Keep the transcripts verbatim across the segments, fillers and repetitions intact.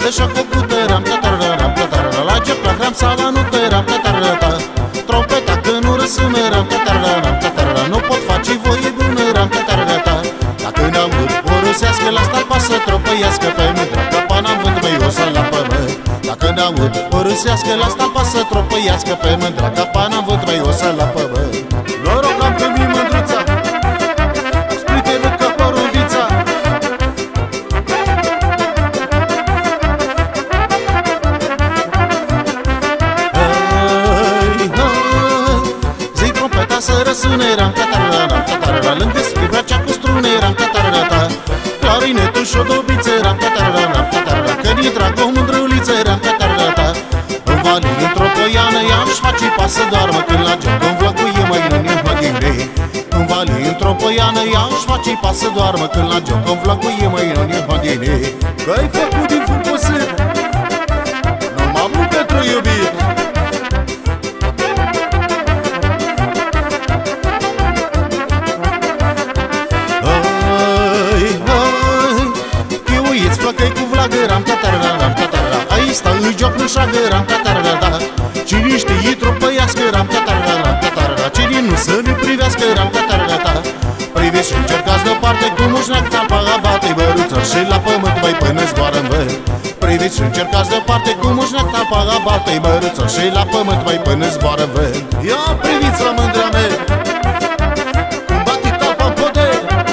șocă puteram, tatararam, tatararam. La joc la hram sala nu tăram, tatarata. Trompeta că nu răsuneram, tatararam, tatararam. Nu pot face voie bună, ram, tatarata. Dacă n-aud o rusească, la stalpa să tropăiască pe mândra. Capa n-am vânt, băi, o să la pământ. Dacă n-aud o rusească, la stalpa să tropăiască pe mândra. Capa n-am vânt, băi, o să la pământ. Noroc am pe mine, mândruța, spritele ca porumbița. Zi trompeta să răsune, ram, tatararam, tatararam. Lângă scribea cea cu strune, ram, tatarata. Clarinetul și-o dobiță, ram, tatararam, tatararam. Că din drag o mândruliță, ram, tatarata. În vali, într-o poiană, ea își face pas să doarmă. Când la joc îmi vlacuie mai în imagine. În vali, într-o poiană, ea își face pas să doarmă. Când la joc îmi vlacuie mai în imagine. Că-ai făcut din fund posât, nu m-am vrut pentru iubit. Flăcăi cu vlagă, ram, tatararam, tatararam. Aici stă în joc, nu șagă, ram, tatararam. Cine știe tropăiască, ram, tatararam, tatararam. Cine nu să ne privească, ram, tatararam. Priviți și încercați deoparte cu mușneac, talpa abate băruță și la pământ, băi, până zboară-n vânt. Priviți și încercați deoparte cu mușneac, talpa abate băruță și la pământ, băi, până zboară-n vânt. Ia priviți la mândrea mea, cum bate talpa în podea.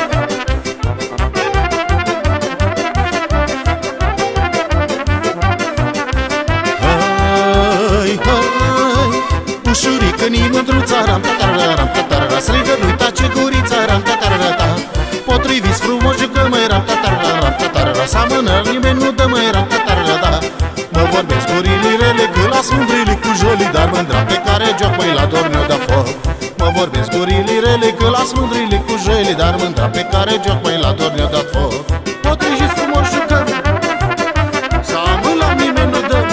Ușurică-ni mândruța, ram, tatararam, tatararam. Strigă, nu uita ce gurița, ram, tatarata. Potriviți frumos, jucă, măi, ram, tatararam, tatararam. Seamănă, nimeni nu dă, măi, ram, tatarata. Mă vorbesc gurilii rele, că las mândrile cu jolii. Dar mândra pe care joc, măi, la dor mi-o da foc. Mă vorbesc gurilii rele, că las mândrile cu jolii. Dar mândra pe care joc, măi, la dor mi-o da foc. Potriviți frumos, jucă, seamă la nimeni nu dă.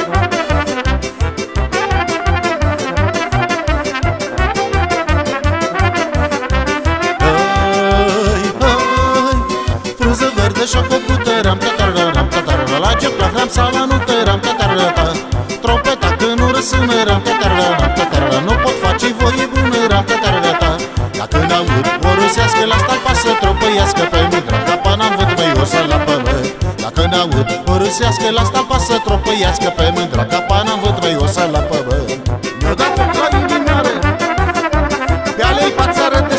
Șocă puteram, tatararam, tatararam. La joc la hram sala nu tăram, tatarata. Trompeta că nu răsuneram, tatararam, tatararam. Nu pot face voie bună, ram, tatarata. Dacă n-aud o rusească, la stalpa să tropăiască pe mândra. Capa n-am vânt, băi, o să la pământ. Dacă n-aud o rusească, la stalpa să tropăiască pe mândra. Capa n-am vânt, băi, o să la pământ. Mi-o dat foc la inimioară, pe alei pațară de